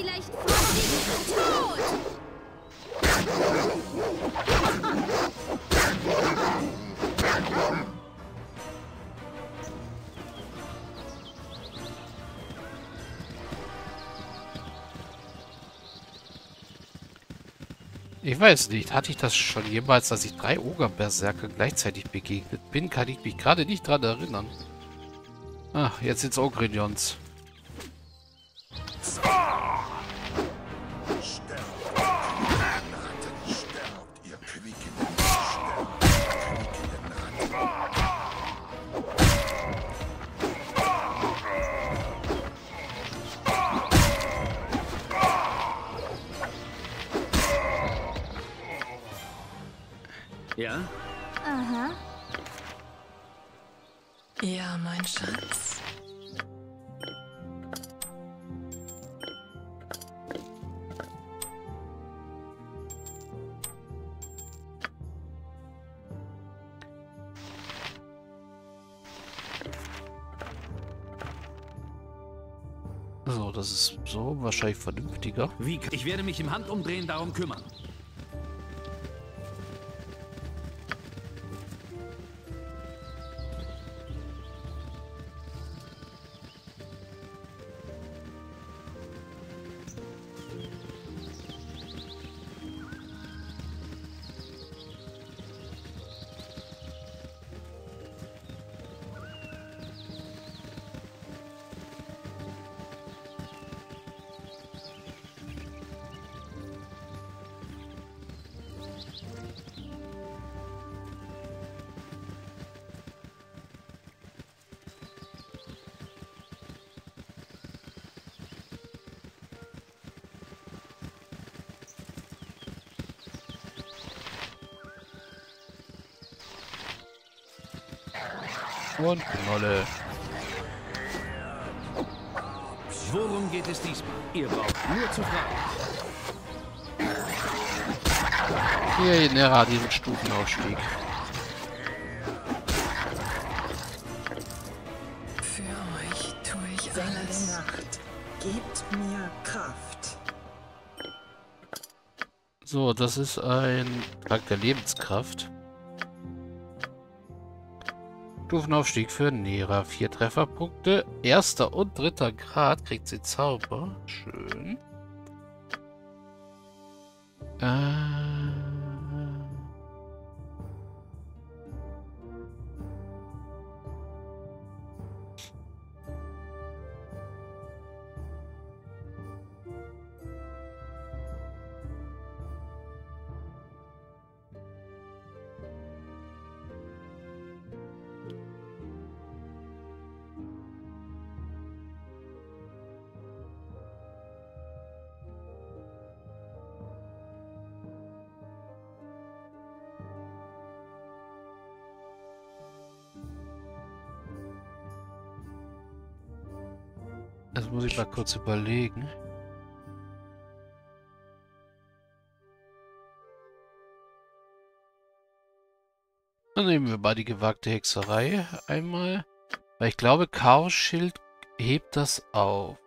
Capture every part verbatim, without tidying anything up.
vielleicht fliegen tot! Ich weiß nicht, hatte ich das schon jemals, dass ich drei Ogre-Berserker gleichzeitig begegnet bin? Kann ich mich gerade nicht dran erinnern. Ach, jetzt sind's Ogridions. Ja? Aha. Ja, mein Schatz. So, das ist so wahrscheinlich vernünftiger. Wie? Ich werde mich im Handumdrehen darum kümmern. Und Knolle. Worum geht es diesmal? Ihr braucht nur zu fragen. Hier näher diesen Stufenaufstieg. Für euch tue ich alles. Nacht, gebt mir Kraft. So, das ist ein Trank der Lebenskraft. Stufenaufstieg für Nera. Vier Trefferpunkte. Erster und dritter Grad kriegt sie Zauber. Schön. Äh... Das muss ich mal kurz überlegen. Dann nehmen wir mal die gewagte Hexerei einmal. Weil ich glaube, Chaos-Schild hebt das auf.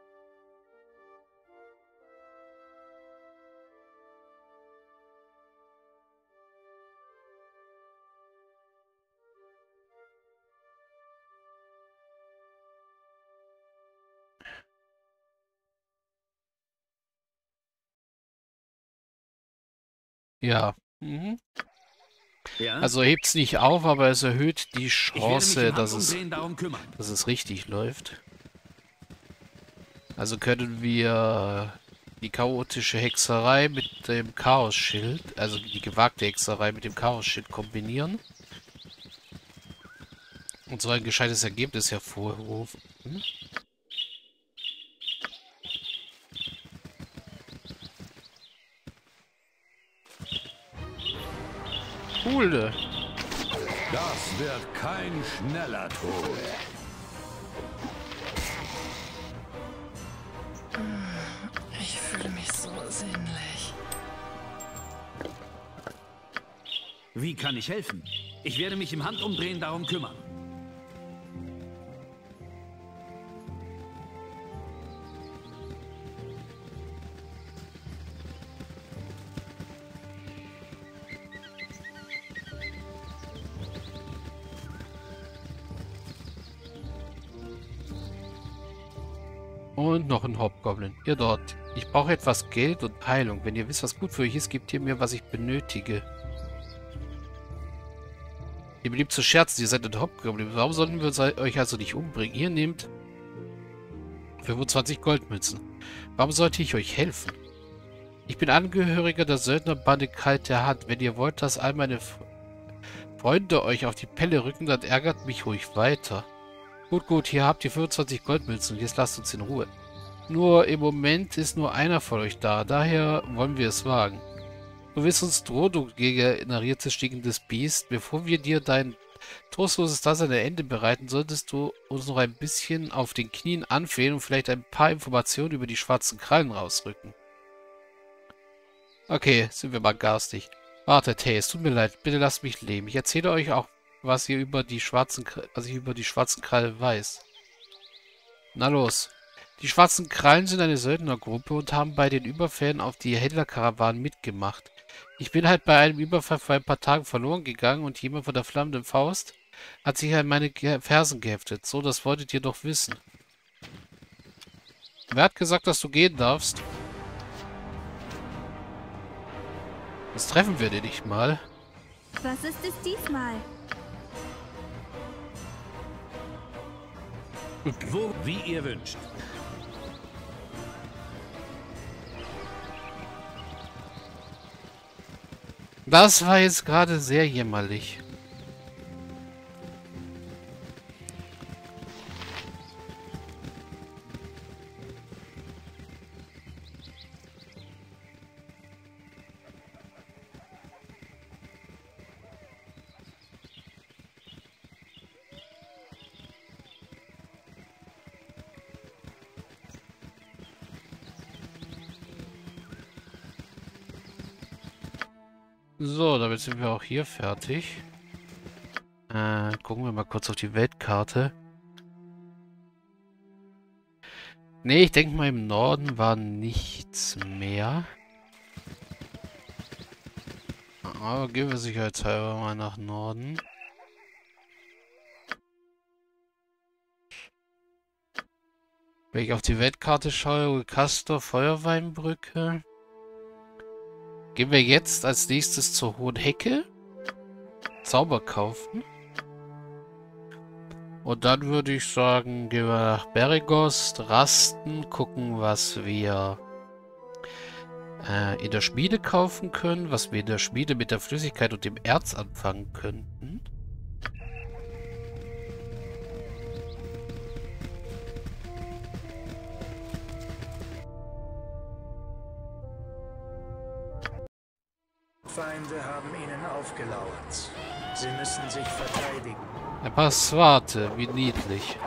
Ja. Mhm. Ja? Also hebt es nicht auf, aber es erhöht die Ich werde mich Chance, im dass es, Handumdrehen darum kümmern. dass es richtig läuft. Also können wir die chaotische Hexerei mit dem Chaos-Schild, also die gewagte Hexerei mit dem Chaos-Schild kombinieren. Und so ein gescheites Ergebnis hervorrufen. Cool, ne? Das wird kein schneller Tod. Ich fühle mich so sinnlich. Wie kann ich helfen? Ich werde mich im Handumdrehen darum kümmern. Und noch ein Hobgoblin. Ihr dort. Ich brauche etwas Geld und Heilung. Wenn ihr wisst, was gut für euch ist, gebt ihr mir, was ich benötige. Ihr beliebt zu scherzen, ihr seid ein Hobgoblin. Warum sollten wir euch also nicht umbringen? Ihr nehmt fünfundzwanzig Goldmünzen. Warum sollte ich euch helfen? Ich bin Angehöriger der Söldnerbande Kalte Hand. Wenn ihr wollt, dass all meine Freunde euch auf die Pelle rücken, dann ärgert mich ruhig weiter. Gut, gut, hier habt ihr fünfundzwanzig Goldmünzen und jetzt lasst uns in Ruhe. Nur im Moment ist nur einer von euch da, daher wollen wir es wagen. Du willst uns drohen, du generiertes, stinkendes Biest. Bevor wir dir dein trostloses Dasein ein Ende bereiten, solltest du uns noch ein bisschen auf den Knien anflehen und vielleicht ein paar Informationen über die schwarzen Krallen rausrücken. Okay, sind wir mal garstig. Wartet, hey, es tut mir leid, bitte lasst mich leben. Ich erzähle euch auch, was ihr über die schwarzen, was ich über die schwarzen Krallen weiß. Na los. Die schwarzen Krallen sind eine Söldnergruppe und haben bei den Überfällen auf die Händlerkarawanen mitgemacht. Ich bin halt bei einem Überfall vor ein paar Tagen verloren gegangen und jemand von der flammenden Faust hat sich an meine Fersen geheftet. So, das wolltet ihr doch wissen. Wer hat gesagt, dass du gehen darfst? Das treffen wir dir nicht mal. Was ist es diesmal? Wo, wie ihr wünscht. Das war jetzt gerade sehr jämmerlich. So, damit sind wir auch hier fertig. Äh, gucken wir mal kurz auf die Weltkarte. Nee, ich denke mal im Norden war nichts mehr. Aber gehen wir sicherheitshalber mal nach Norden. Wenn ich auf die Weltkarte schaue, Castor, Feuerweinbrücke. Gehen wir jetzt als nächstes zur Hohen Hecke. Zauber kaufen. Und dann würde ich sagen, gehen wir nach Beregost, rasten, gucken, was wir äh, in der Schmiede kaufen können, was wir in der Schmiede mit der Flüssigkeit und dem Erz anfangen könnten. Feinde haben ihnen aufgelauert. Sie müssen sich verteidigen. Ein paar Swarte, wie niedlich.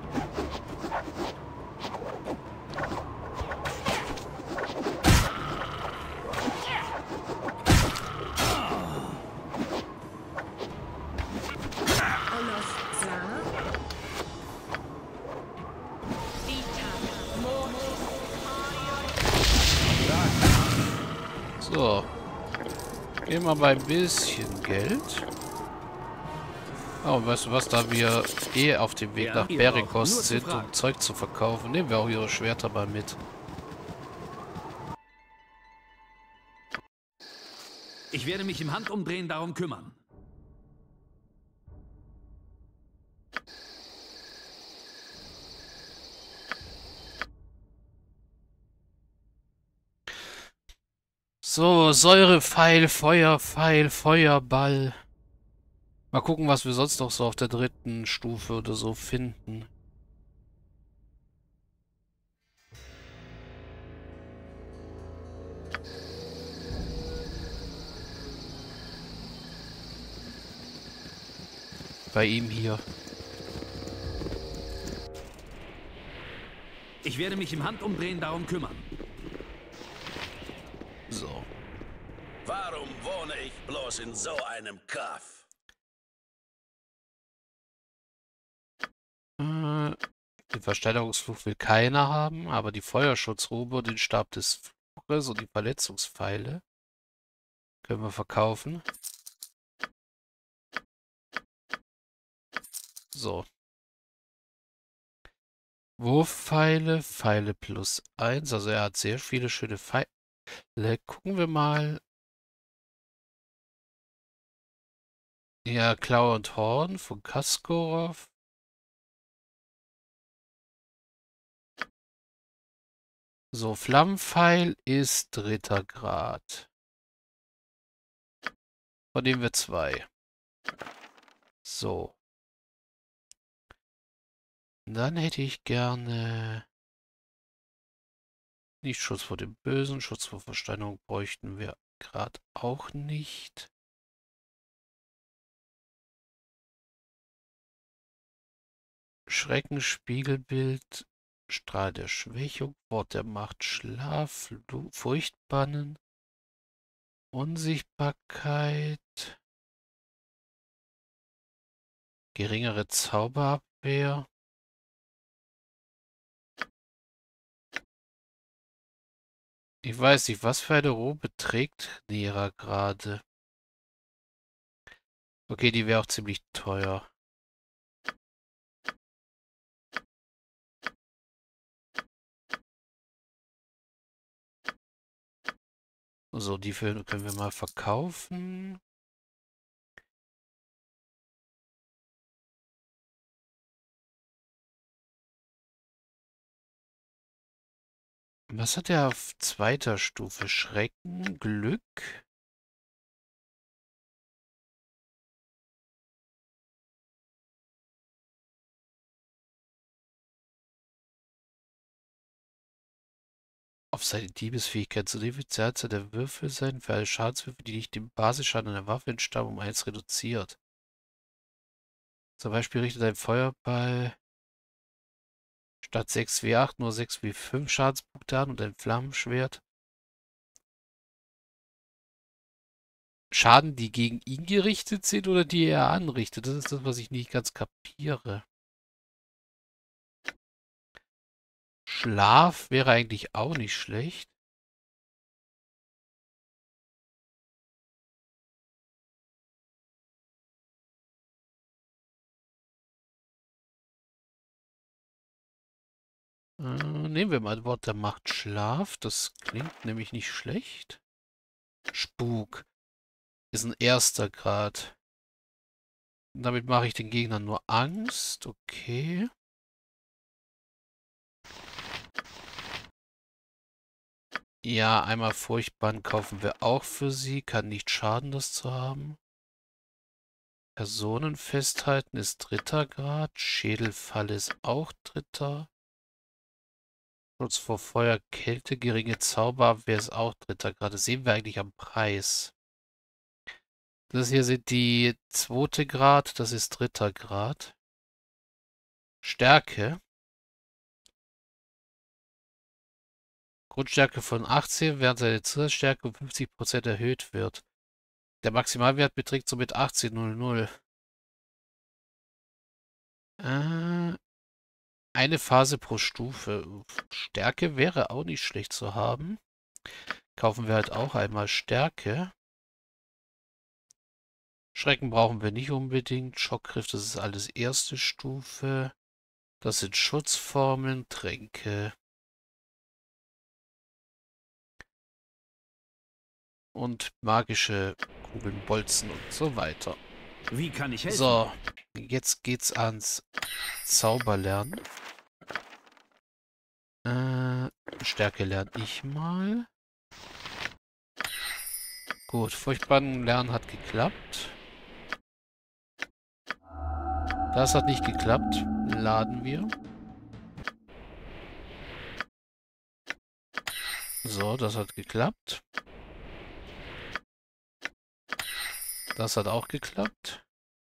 So. Gehen wir mal ein bisschen Geld. Oh, weißt du was, da wir eh auf dem Weg Ja, nach ihr Beregost braucht nur zu sind, fragen. um Zeug zu verkaufen, nehmen wir auch ihre Schwerter mal mit. Ich werde mich im Handumdrehen darum kümmern. So, Säurepfeil, Feuerpfeil, Feuerball. Mal gucken, was wir sonst noch so auf der dritten Stufe oder so finden. Bei ihm hier. Ich werde mich im Handumdrehen darum kümmern. So. Warum wohne ich bloß in so einem Kaff? Äh, den Versteinerungsfluch will keiner haben, aber die Feuerschutzrobe und den Stab des Fluches und die Verletzungspfeile können wir verkaufen. So. Wurfpfeile, Pfeile plus eins. Also er hat sehr viele schöne Pfeile. Gucken wir mal. Ja, Klaue und Horn von Kaskorov. So, Flammenpfeil ist dritter Grad. Von dem wir zwei. So. Dann hätte ich gerne... Nicht Schutz vor dem Bösen, Schutz vor Versteinerung bräuchten wir gerade auch nicht. Schrecken, Spiegelbild, Strahl der Schwächung, Wort der Macht, Schlaf, Furchtbannen, Unsichtbarkeit, geringere Zauberabwehr. Ich weiß nicht, was für eine Robe trägt Nera gerade. Okay, die wäre auch ziemlich teuer. So, die für, können wir mal verkaufen. Was hat er auf zweiter Stufe? Schrecken, Glück. Auf seine Diebesfähigkeit zu die Zahl der Würfel sein für alle Schadenswürfe, die nicht dem Basisschaden einer Waffe entstammen, um eins reduziert. Zum Beispiel richtet ein Feuerball statt sechs W acht nur sechs W fünf Schadenspunkte an und ein Flammenschwert. Schaden, die gegen ihn gerichtet sind oder die er anrichtet? Das ist das, was ich nicht ganz kapiere. Schlaf wäre eigentlich auch nicht schlecht. Äh, nehmen wir mal Wort der Macht Schlaf. Das klingt nämlich nicht schlecht. Spuk ist ein erster Grad. Damit mache ich den Gegnern nur Angst. Okay. Ja, einmal Furchtbann kaufen wir auch für sie. Kann nicht schaden, das zu haben. Personen festhalten ist dritter Grad. Schädelfall ist auch dritter. Schutz vor Feuer, Kälte, geringe Zauberabwehr ist auch dritter Grad. Das sehen wir eigentlich am Preis. Das hier sind die zweite Grad, das ist dritter Grad. Stärke. Grundstärke von achtzehn, während seine Zusatzstärke um fünfzig Prozent erhöht wird. Der Maximalwert beträgt somit achtzehnhundert. Äh, eine Phase pro Stufe. Stärke wäre auch nicht schlecht zu haben. Kaufen wir halt auch einmal Stärke. Schrecken brauchen wir nicht unbedingt. Schockgriff, das ist alles erste Stufe. Das sind Schutzformeln, Tränke. Und magische Kugeln, Bolzen und so weiter. Wie kann ich helfen? So, jetzt geht's ans Zauberlernen. Äh, Stärke lerne ich mal. Gut, Furchtbannen lernen hat geklappt. Das hat nicht geklappt. Laden wir. So, das hat geklappt. Das hat auch geklappt.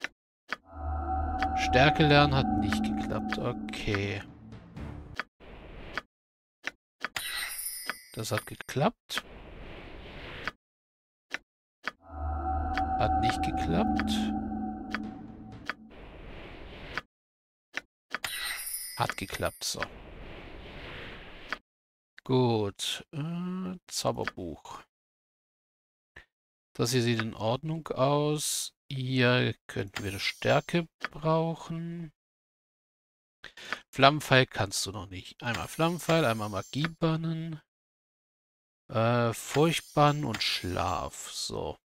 Stärke lernen hat nicht geklappt. Okay. Das hat geklappt. Hat nicht geklappt. Hat geklappt, so. Gut. Äh, Zauberbuch. Das hier sieht in Ordnung aus. Hier könnten wir eine Stärke brauchen. Flammenpfeil kannst du noch nicht. Einmal Flammenpfeil, einmal Magiebannen. Äh, Furchtbannen und Schlaf. So.